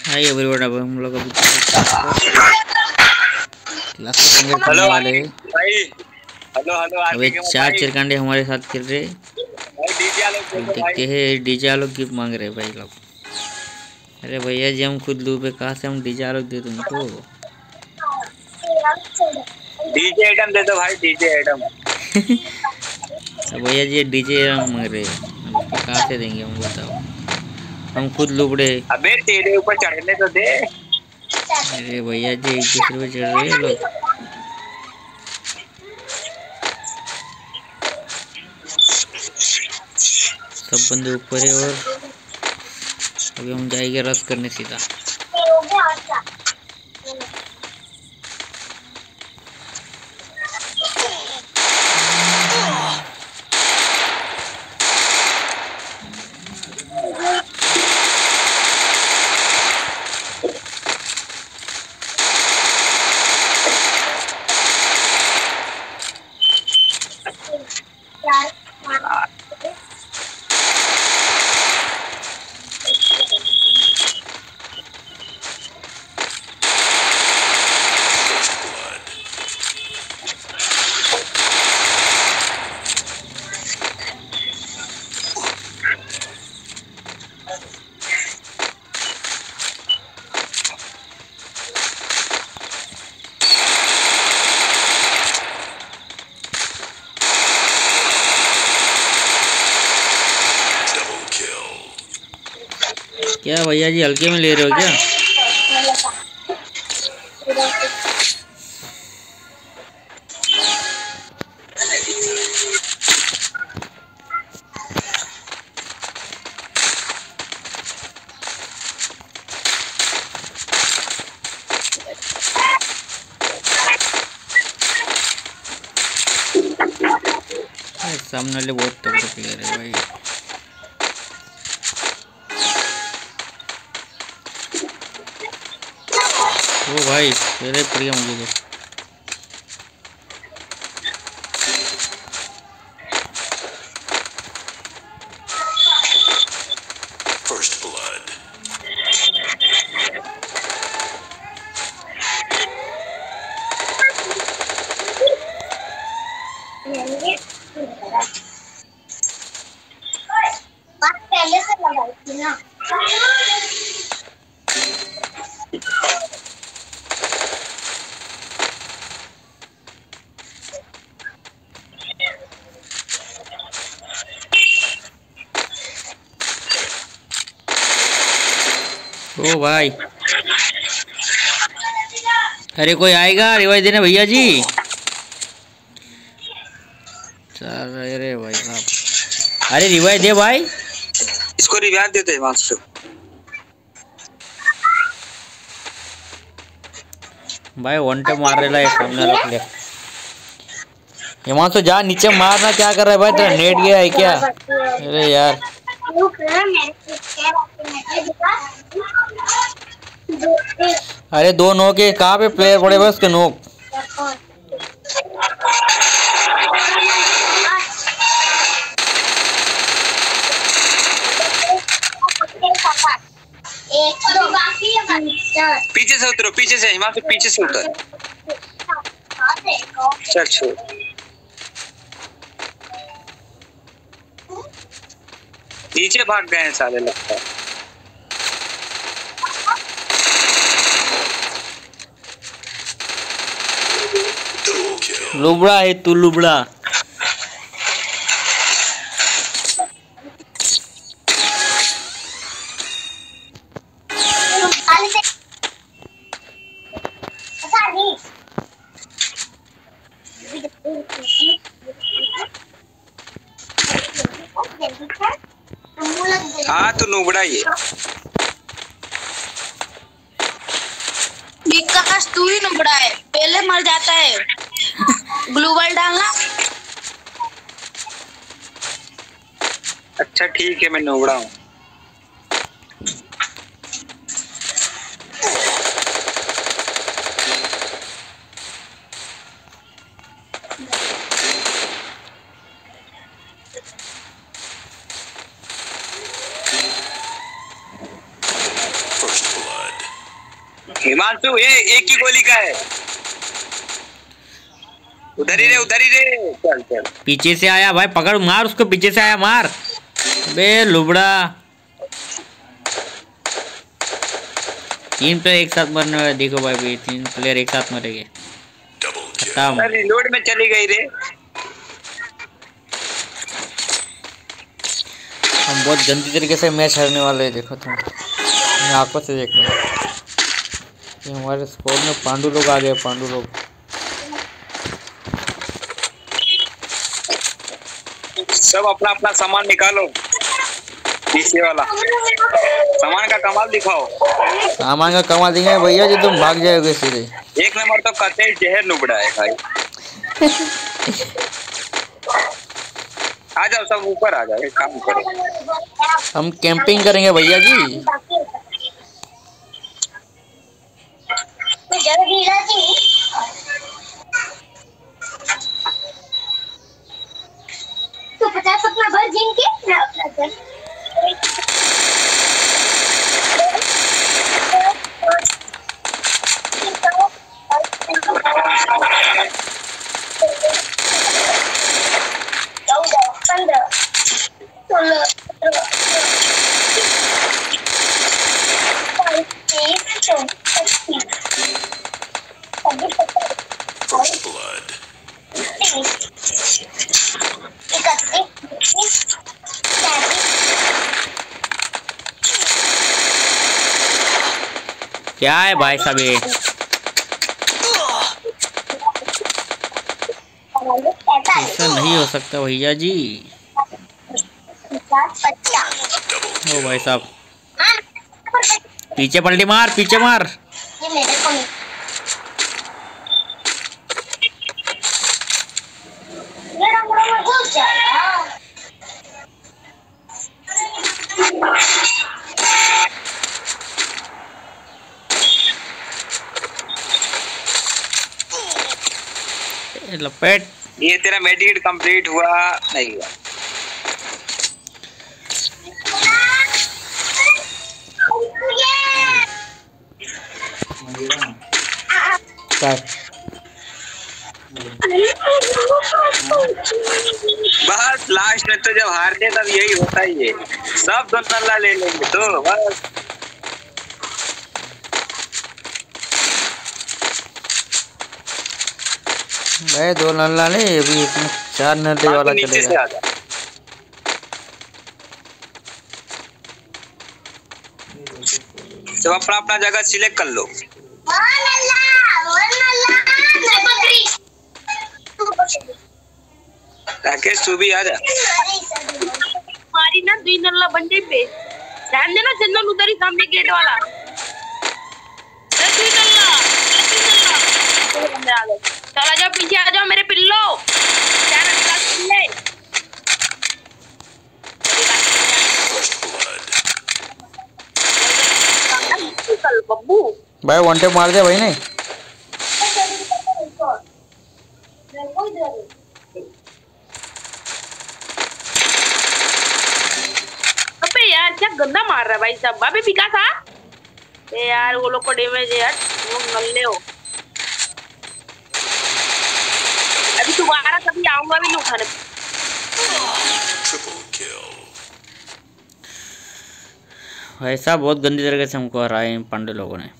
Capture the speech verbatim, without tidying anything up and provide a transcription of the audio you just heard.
Hi everyone, अब हम लोग अभी क्लास कंप्लीट करने वाले हैं भाई। हेलो हेलो अबे आरके के चार भाई। चिरकांडे हमारे साथ खेल रहे। भाई डीजे वाले अब देखो भाई। देखते हैं डीजे आलोक गिफ्ट मांग रहे भाई लोग। अरे भैया जी हम खुद लूप है, कहाँ से हम डीजे आलोक दे तुमको। डीजे आइटम दे दो भाई, डीजे आइटम। अब भैया जी डीजे मांग रहे, अब इसको कहाँ से देंगे हम, बताओ। हम खुद लुबड़े। अबे तेरे ऊपर चढ़ने तो दे। अरे भैया जी एक दूसरे पे चढ़ रहे हैं लोग। सब बंदे ऊपर है और अभी हम जाएंगे रस करने सीधा। क्या भैया जी हल्के में ले रहे हो क्या? सामने वाले बहुत तगड़े प्लेयर है भाई। ओ भाई पहले पड़ गया मुझे तो। First blood. पहले से लगाई थी ना। ओ भाई अरे कोई आएगा रिवाइज देने भैया जी। चल अरे भाई साहब, अरे रिवाइज दे भाई। इसको रिवाइज देते हैं मास्टर। भाई वन टे मार रहा है सामने वाला प्लेयर। हिमांशु जा नीचे मारना, क्या कर रहा है भाई, तेरा नेट गया है क्या? अरे यार अरे दो नोक के कहाँ पे प्लेयर पड़े बस के नोक। पीछे से उतरो, पीछे से हिमांशु, पीछे से उतर। चल छोड़। नीचे भाग गए हैं साले लगता है। लुबड़ा है तू लुबड़ा। हाँ तो नुबड़ा ही है। विकास तू ही नुबड़ा है, पहले मर जाता है। ग्लूबल डालना। अच्छा ठीक है, मैं नुबड़ा हूँ। First blood. हिमांशु ये एक ही गोली का है। उधर ही रे उधर ही रे। चल चल पीछे से आया भाई, पकड़ मार उसको, पीछे से आया मार। बे लुबड़ा, तीन प्लेयर एक साथ मरने वाले। देखो भाई भाई तीन प्लेयर एक साथ मरेंगे। खत्म। रिलोड में चली गई रे। हम बहुत गंदी तरीके से मैच हारने वाले हैं। देखो तुम आंखों से देखना। ये हमारे स्कोर में पांडु लोग आ गए। पांडु लोग सब अपना अपना सामान निकालो। पीछे वाला सामान का कमाल दिखाओ। सामान का कमाल दिखाए भैया जी, तुम भाग जाओगे सीधे। एक नंबर तो कतई जहर नुबड़ा है भाई। आ जाओ सब ऊपर आ जाओ, एक काम करो। हम कैंपिंग करेंगे भैया जी। तो पचास अपना भर जिन के ना अपना घर। First blood. क्या है भाई साहब ये? ऐसा नहीं हो सकता भैया जी। ओ भाई साहब, पीछे पलटी मार, पीछे मार। लपेट। ये तेरा मेडिकेट कंप्लीट हुआ नहीं हुआ? बस लास्ट में तो जब हारते तब यही होता ही है। सब दो नल्ला ले लेंगे तो बस। भाई दो नल्ला नहीं, अभी इसमें चार नल्ले वाला चलेगा। सब अपना अपना जगह सिलेक्ट कर लो। राकेश तू भी आ जा। हमारी ना दुई नल्ला बंदे पे ध्यान देना। चंदन उधर ही सामने गेट वाला। दुई नल्ला, दुई नल्ला आ गए। चल आ जाओ, पीछे आ जाओ मेरे पिल्लो। क्या रखा तुमने? चल बब्बू भाई वन टेप मार दे भाई ने। अबे यार क्या गंदा मार रहा है भाई साहब। अबे पिका था ए यार, वो लोग को डैमेज है यार। वो नल्ले हो। अभी दोबारा कभी आऊंगा भी नहीं उठाने। भाई साहब बहुत गंदी तरीके से हमको हराए इन पांडे लोगों ने।